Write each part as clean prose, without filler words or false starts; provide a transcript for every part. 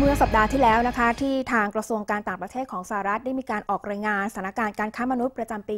มื่อสัปดาห์ที่แล้วนะคะที่ทางกระทรวงการต่างประเทศของสหรัฐได้มีการออกรายงานสถานการณ์การค้ามนุษย์ประจำปี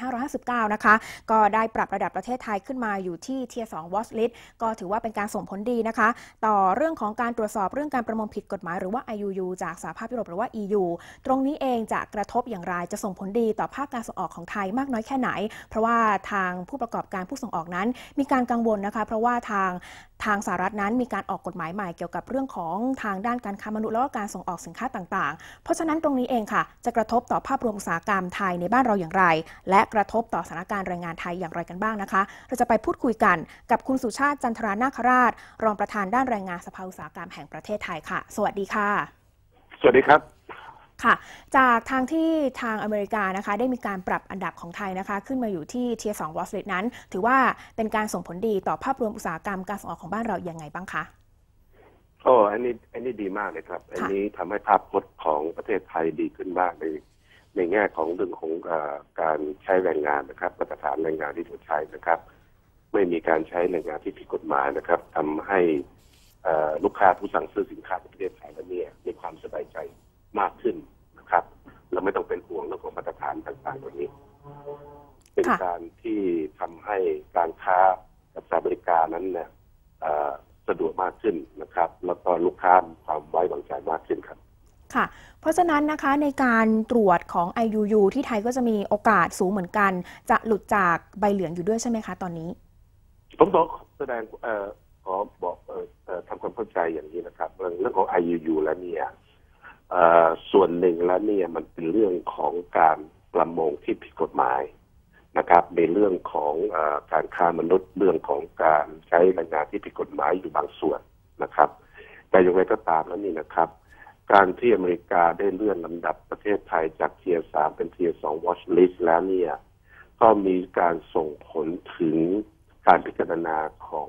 2559 นะคะก็ได้ปรับระดับประเทศไทยขึ้นมาอยู่ที่ Tier 2 Watch List ก็ถือว่าเป็นการส่งผลดีนะคะต่อเรื่องของการตรวจสอบเรื่องการประมงผิดกฎหมายหรือว่า IUU จากสหภาพยุโรปหรือว่า EU ตรงนี้เองจะกระทบอย่างไรจะส่งผลดีต่อภาคการส่งออกของไทยมากน้อยแค่ไหนเพราะว่าทางผู้ประกอบการผู้ส่งออกนั้นมีการกังวลนะคะเพราะว่าทางสหรัฐนั้นมีการออกกฎหมายใหม่เกี่ยวกับเรื่องของทางด้านการค้ามนุษย์และการส่งออกสินค้าต่างๆเพราะฉะนั้นตรงนี้เองค่ะจะกระทบต่อภาพรวมอุตสาหกรรมไทยในบ้านเราอย่างไรและกระทบต่อสถานการณ์แรงงานไทยอย่างไรกันบ้างนะคะเราจะไปพูดคุยกันกับคุณสุชาติจันทรานาคราชรองประธานด้านแรงงานสภาอุตสาหกรรมแห่งประเทศไทยค่ะสวัสดีค่ะสวัสดีครับค่ะจากทางที่ทางอเมริกานะคะได้มีการปรับอันดับของไทยนะคะขึ้นมาอยู่ที่ Tier 2 Watch List นั้นถือว่าเป็นการส่งผลดีต่อภาพรวมอุตสาหกรรมการส่งออกของบ้านเราอย่างไงบ้างคะอันนี้ดีมากเลยครับอันนี้ทำให้ภาพพจน์ของประเทศไทยดีขึ้นมากในแง่ของเรื่องของการใช้แรงงานนะครับมาตรฐานแรงงานที่ถูกใช้นะครับไม่มีการใช้แรงงานที่ผิดกฎหมายนะครับทำให้ลูกค้าผู้สั่งซื้อสินค้าในประเทศไทยแล้วเนี่ยมีความสบายใจมากขึ้นนะครับเราไม่ต้องเป็นห่วงเรื่องของมาตรฐานต่างๆตรงนี้เป็นการที่ทำให้การค้ากับสหรัฐอเมริกานั้นเนี่ยสะดวกมากขึ้นนะครับแล้วก็ลูกค้ามีความไว้วางใจมากขึ้นครับค่ะเพราะฉะนั้นนะคะในการตรวจของ IUU ที่ไทยก็จะมีโอกาสสูงเหมือนกันจะหลุดจากใบเหลืองอยู่ด้วยใช่ไหมคะตอนนี้ผมต้องแสดงขอบอกทำความเข้าใจอย่างนี้นะครับเรื่องของ IUU แล้วเนี่ยส่วนหนึ่งแล้วเนี่ยมันเป็นเรื่องของการประมงที่ผิดกฎหมายนะครับในเรื่องของการค้ามนุษย์เรื่องของการใช้แรงงานที่ผิดกฎหมายอยู่บางส่วนนะครับแต่อย่างไรก็ตามแล้วนี่นะครับการที่อเมริกาได้เลื่อนลำดับประเทศไทยจาก Tier 3 เป็น Tier 2 Watch List แล้วเนี่ยก็มีการส่งผลถึงการพิจารณาของ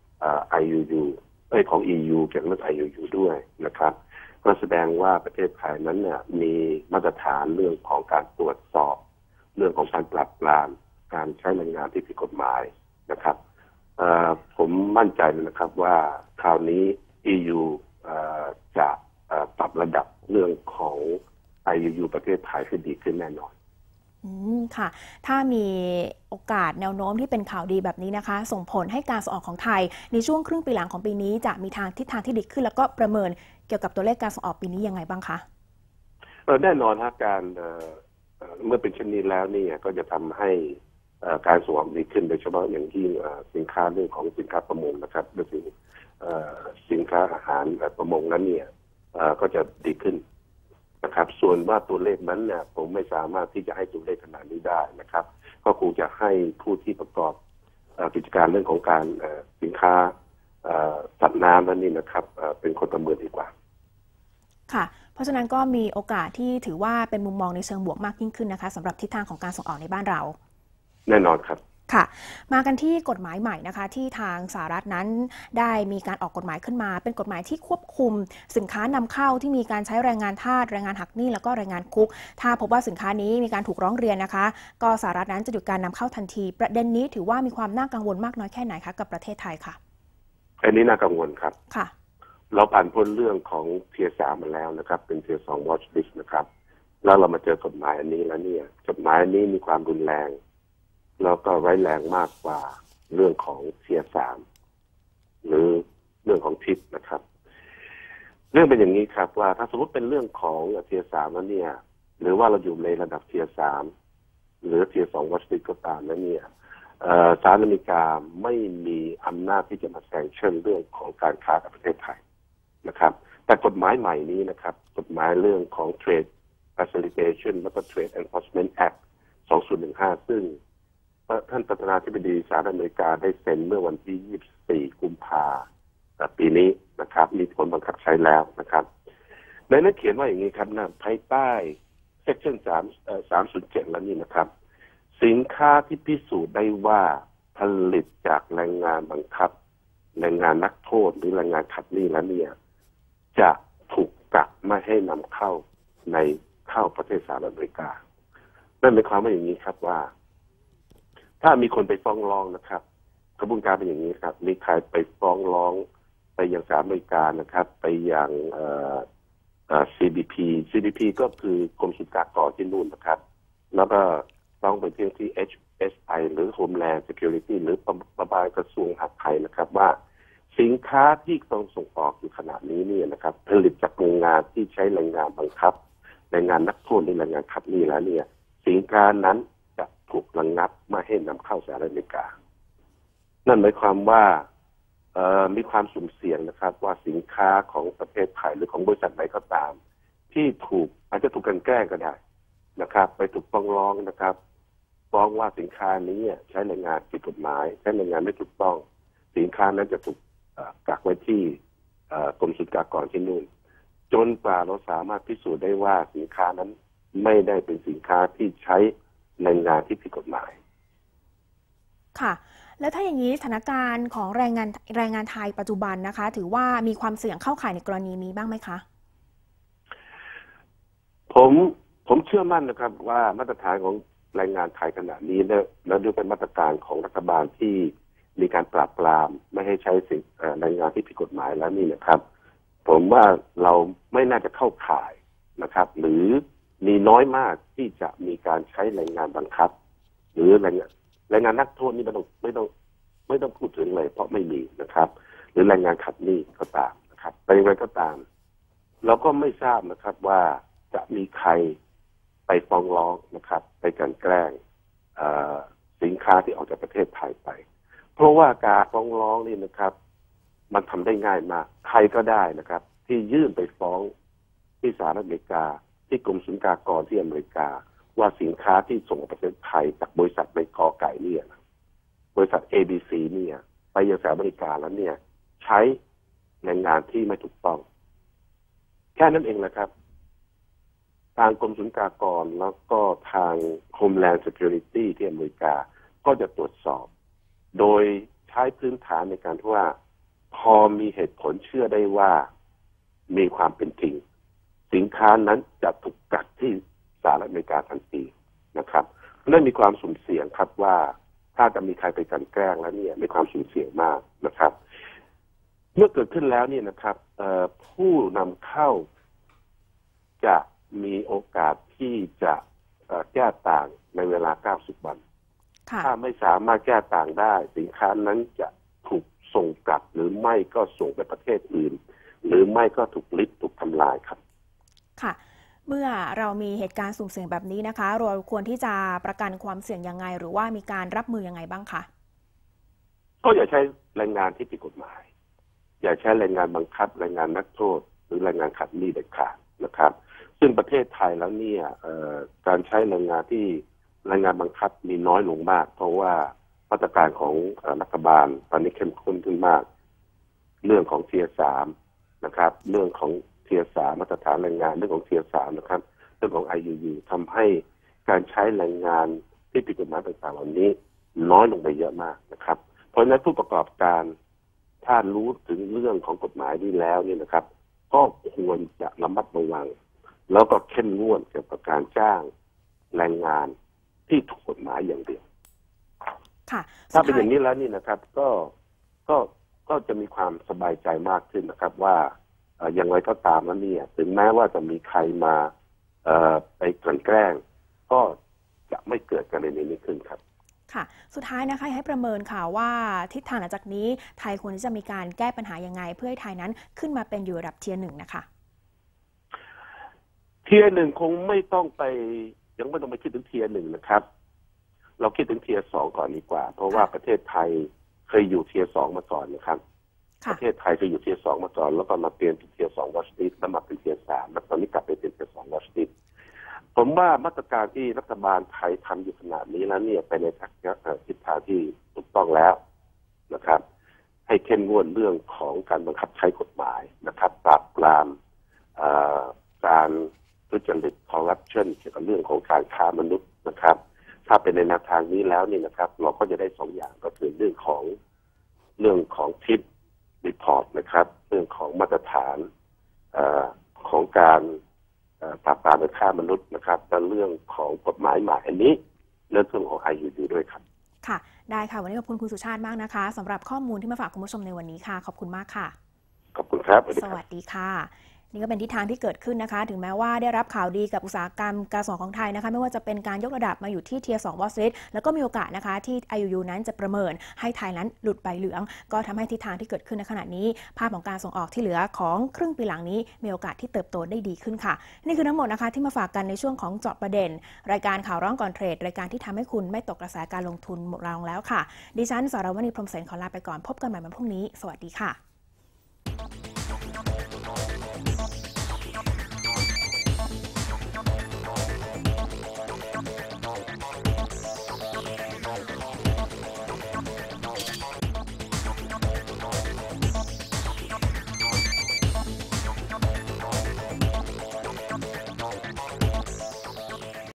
IUU ของ EU เกี่ยวกับเรื่อง IUU ด้วยนะครับก็แสดงว่าประเทศไทยนั้นเนี่ยมีมาตรฐานเรื่องของการตรวจสอบเรื่องของการปราบปรามการใช้แรงงานที่ผิดกฎหมายนะครับผมมั่นใจเลยนะครับว่าคราวนี้ EU จะปรับระดับเรื่องของ IUU ประเทศไทยให้ดีขึ้นแน่นอนค่ะถ้ามีโอกาสแนวโน้มที่เป็นข่าวดีแบบนี้นะคะส่งผลให้การส่งออกของไทยในช่วงครึ่งปีหลังของปีนี้จะมีทิศทางที่ดีขึ้นแล้วก็ประเมินเกี่ยวกับตัวเลขการส่งออกปีนี้ยังไงบ้างคะแน่นอนครับการเมื่อเป็นเช่นนี้แล้วนี่ก็จะทำให้การส่งออกดีขึ้นโดยเฉพาะอย่างยิ่งสินค้าเรื่องของสินค้าประมงนะครับโดยสินค้าอาหารประมงนั้นเนี่ยก็จะดีขึ้นนะครับส่วนว่าตัวเลขนั้นเนี่ยผมไม่สามารถที่จะให้ตัวเลขขนาดนี้ได้นะครับก็คงจะให้ผู้ที่ประกอบกิจการเรื่องของการสินค้าสัตว์น้ำนั้นนี่นะครับเป็นคนประเมินดีกว่าค่ะเพราะฉะนั้นก็มีโอกาสที่ถือว่าเป็นมุมมองในเชิงบวกมากยิ่งขึ้นนะคะสำหรับทิศทางของการส่งออกในบ้านเราแน่นอนครับค่ะมากันที่กฎหมายใหม่นะคะที่ทางสหรัฐนั้นได้มีการออกกฎหมายขึ้นมาเป็นกฎหมายที่ควบคุมสินค้านำเข้าที่มีการใช้แรงงานทาสแรงงานหักหนี้แล้วก็แรงงานคุกถ้าพบว่าสินค้านี้มีการถูกร้องเรียนนะคะก็สหรัฐนั้นจะหยุดการนำเข้าทันทีประเด็นนี้ถือว่ามีความน่ากังวลมากน้อยแค่ไหนคะกับประเทศไทยค่ะอันนี้น่ากังวลครับค่ะเราผ่านพ้นเรื่องของ Tier 3มาแล้วนะครับเป็น Tier 2 Watch List นะครับแล้วเรามาเจอกฎหมายอันนี้แล้วเนี่ยกฎหมายอันนี้มีความรุนแรงแล้วก็ร้ายแรงมากกว่าเรื่องของ Tier 3หรือเรื่องของทิศนะครับเรื่องเป็นอย่างนี้ครับว่าถ้าสมมติเป็นเรื่องของ Tier 3แล้วเนี่ยหรือว่าเราอยู่ในระดับ Tier 3หรือ Tier 2 Watch List ก็ตามแล้วเนี่ยสหรัฐอเมริกาไม่มีอำนาจที่จะมาแซงชั่นเรื่องของการค้ากับประเทศไทยนะครับแต่กฎหมายใหม่นี้นะครับกฎหมายเรื่องของ Trade Facilitation และก็ Trade Enforcement Act 2015ซึ่งท่านประธานาธิบดีสหรัฐอเมริกาได้เซ็นเมื่อวันที่24กุมภาพันธ์ปีนี้นะครับมีผลบังคับใช้แล้วนะครับในนั้นเขียนว่าอย่างนี้ครับนะภายใต้ Section 307แล้วนี่นะครับสินค้าที่พิสูจน์ได้ว่าผลิตจากแรงงานบังคับแรงงานนักโทษหรือแรงงานขัดหนี้แล้วเนี่ยจะถูกกักไม่ให้นำเข้าประเทศสหรัฐอเมริกานั่นหมายความว่าอย่างนี้ครับว่าถ้ามีคนไปฟ้องร้องนะครับกระบวนการเป็นอย่างนี้ครับมีใครไปฟ้องร้องไปยังสหรัฐอเมริกานะครับไปยัง CBP ก็คือกรมศุลกากรที่นู่นนะครับแล้วก็ต้องไปเที่ยวที่ HSI หรือ Homeland Security หรือประบายกระทรวงมหาดไทยนะครับว่าสินค้าที่ต้องส่งออกอยู่ขณะนี้เนี่ยนะครับผลิตจากโรงงานที่ใช้แรงงานบังคับแรงงานนักโทษหรือแรงงานขัดหนี้แล้วเนี่ยสินค้านั้นจะถูกระงับไม่ให้นำเข้าสหรัฐอเมริกานั่นหมายความว่ามีความสุ่มเสี่ยงนะครับว่าสินค้าของประเทศไทยหรือของบริษัทไหนก็ตามที่อาจจะถูกกันแกล้งก็ได้นะครับไปถูกฟ้องร้องนะครับฟ้องว่าสินค้านี้ใช้แรงงานผิดกฎหมายใช้แรงงานไม่ถูกต้องสินค้านั้นจะถูกกักไว้ที่กรมศุลกากรที่นู่นจนกว่าเราสามารถพิสูจน์ได้ว่าสินค้านั้นไม่ได้เป็นสินค้าที่ใช้แรงงานที่ผิดกฎหมายค่ะแล้วถ้าอย่างนี้สถานการณ์ของแรงงานไทยปัจจุบันนะคะถือว่ามีความเสี่ยงเข้าข่ายในกรณีนี้บ้างไหมคะผมเชื่อมั่นนะครับว่ามาตรฐานของแรงงานไทยขณะนี้และด้วยเป็นมาตรการของรัฐบาลที่มีการปราบปรามไม่ให้ใช้แรงงานที่ผิดกฎหมายแล้วนี่นะครับผมว่าเราไม่น่าจะเข้าข่ายนะครับหรือมีน้อยมากที่จะมีการใช้แรงงานบังคับหรือแรงงานนักโทษนี่ไม่ต้องพูดถึงเลยเพราะไม่มีนะครับหรือแรงงานขัดหนี้ก็ตามนะครับแต่อย่างไรก็ตามเราก็ไม่ทราบนะครับว่าจะมีใครไปฟ้องร้องนะครับไปกลั่นแกล้งสินค้าที่ออกจากประเทศไทยไปเพราะว่าการฟ้องร้องนี่นะครับมันทำได้ง่ายมากใครก็ได้นะครับที่ยื่นไปฟ้องที่สหรัฐอเมริกาที่กรมศุลกากรที่อเมริกาว่าสินค้าที่ส่งออกประเทศไทยจากบริษัทในกอไก่เนี่ยบริษัท ABC เนี่ยไปยังสหรัฐอเมริกาแล้วเนี่ยใช้แรงงานที่ไม่ถูกต้องแค่นั้นเองแหละครับทางกรมศุลกากรแล้วก็ทาง Homeland Security ที่อเมริกาก็จะตรวจสอบโดยใช้พื้นฐานในการที่ว่าพอมีเหตุผลเชื่อได้ว่ามีความเป็นจริงสินค้านั้นจะถูกกักที่สหรัฐอเมริกาทันทีนะครับนั่นมีความสุ่มเสี่ยงครับว่าถ้าจะมีใครไปกลั่นแกล้งแล้วเนี่ยมีความสุ่มเสี่ยงมากนะครับเมื่อเกิดขึ้นแล้วเนี่ยนะครับผู้นำเข้าจะมีโอกาสที่จะแก้ต่างในเวลา90 วันถ้าไม่สามารถแก้ต่างได้สินค้านั้นจะถูกส่งกลับหรือไม่ก็ส่งไปประเทศอื่นหรือไม่ก็ถูกลิดถูกทำลายครับค่ะเมื่อเรามีเหตุการณ์สุ่มเสี่ยงแบบนี้นะคะเราควรที่จะประกันความเสี่ยงยังไงหรือว่ามีการรับมือยังไงบ้างคะก็อย่าใช้แรงงานที่ผิดกฎหมายอย่าใช้แรงงานบังคับแรงงานนักโทษหรือแรงงานขัดหนี้เด็ดขาดนะครับซึ่งประเทศไทยแล้วเนี่ยการใช้แรงงานบังคับมีน้อยลงมากเพราะว่ามาตรการของรัฐบาลตอนนี้เข้มข้นขึ้นมากเรื่องของ Tier 3นะครับเรื่องของ Tier 3มาตรฐานแรงงานเรื่องของ Tier 3นะครับเรื่องของ IUU ทำให้การใช้แรงงานที่ผิดกฎหมายต่างๆเหล่านี้น้อยลงไปเยอะมากนะครับเพราะฉะนั้นผู้ประกอบการถ้ารู้ถึงเรื่องของกฎหมายนี้แล้วเนี่ยนะครับก็ควรจะระมัดระวังแล้วก็เข้มงวดเกี่ยวกับการจ้างแรงงานที่ถูกกฎหมายอย่างเดียวถ้าเป็นอย่างนี้แล้วนี่นะครับก็จะมีความสบายใจมากขึ้นนะครับว่าอย่างไรก็ตามแล้วเนี่ยถึงแม้ว่าจะมีใครมาไปกลั่นแกล้งก็จะไม่เกิดกรณีนี้ขึ้นครับค่ะสุดท้ายนะคะให้ประเมินค่ะว่าทิศทางหลังจากนี้ไทยควรที่จะมีการแก้ปัญหายังไงเพื่อให้ไทยนั้นขึ้นมาเป็นอยู่ระดับเทียร์ 1นะคะเทียร์ 1คงไม่ต้องไปยังไม่ต้องไปคิดถึงเทียร์ 1นะครับเราคิดถึงเทียร์ 2ก่อนดีกว่าเพราะว่าประเทศไทยเคยอยู่เทียร์ 2มาก่อนนะครับประเทศไทยเคยอยู่เทียร์ 2มาก่อนแล้วก็มาเปลี่ยนเป็นเทียร์ 2 Watch List แล้วมาเป็นเทียร์ 3แล้วตอนนี้กลับไปเป็นเทียร์ 2 Watch List ผมว่ามาตรการที่รัฐบาลไทยทำอยู่ขนาดนี้แล้วเนี่ยไปในทิศทางที่ถูกต้องแล้วนะครับให้เข้มงวดเรื่องของการบังคับใช้กฎหมายนะครับปราบปรามการทุจริตคอร์รัปชันเกี่ยวกับเรื่องของการค้ามนุษย์นะครับถ้าเป็นในแนวทางนี้แล้วนี่นะครับเราก็จะได้2 อย่างก็คือเรื่องของทิปรีพอร์ตนะครับเรื่องของมาตรฐานของการปราบปรามการค้ามนุษย์นะครับและเรื่องของกฎหมายใหม่อันนี้เรื่องของ IUU ด้วยครับค่ะได้ค่ะวันนี้ขอบคุณคุณสุชาติมากนะคะสำหรับข้อมูลที่มาฝากคุณผู้ชมในวันนี้ค่ะขอบคุณมากค่ะขอบคุณครับสวัสดีค่ะนี่ก็เป็นทิศทางที่เกิดขึ้นนะคะถึงแม้ว่าได้รับข่าวดีกับอุตสาหกรรมการส่งของไทยนะคะไม่ว่าจะเป็นการยกระดับมาอยู่ที่ Tier 2 Watch List แล้วก็มีโอกาสนะคะที่ IUU นั้นจะประเมินให้ไทยนั้นหลุดใบเหลืองก็ทำให้ทิศทางที่เกิดขึ้นในขณะนี้ภาพของการส่งออกที่เหลือของครึ่งปีหลังนี้มีโอกาสที่เติบโตได้ดีขึ้นค่ะนี่คือทั้งหมดนะคะที่มาฝากกันในช่วงของเจาะประเด็นรายการข่าวร้อนก่อนเทรดรายการที่ทำให้คุณไม่ตกกระแสการลงทุนหมดรางแล้วค่ะดิฉันสรวณีพรหมเสนขอลาไปก่อนพบกันใหม่วันพรุ่งนี้สวัสดีค่ะ